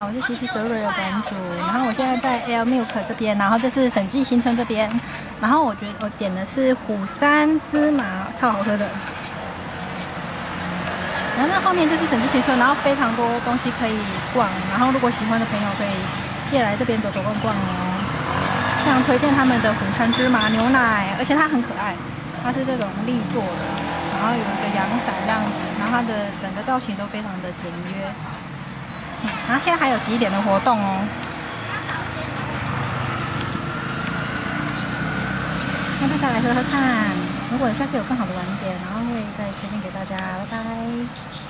我是 City Story 的版主，然后我现在在 Air Milk 这边，然后这是审计新村这边，然后我点的是虎山芝麻，超好喝的。然后那后面就是审计新村，然后非常多东西可以逛，然后如果喜欢的朋友可以借来这边走走逛逛哦。非常推荐他们的虎山芝麻牛奶，而且它很可爱，它是这种立做的，然后有一个阳伞这样子，然后它的整个造型都非常的简约。然后现在还有几点的活动哦，那大家来喝喝看。如果下次有更好的晚点，然后会再推荐给大家。拜拜。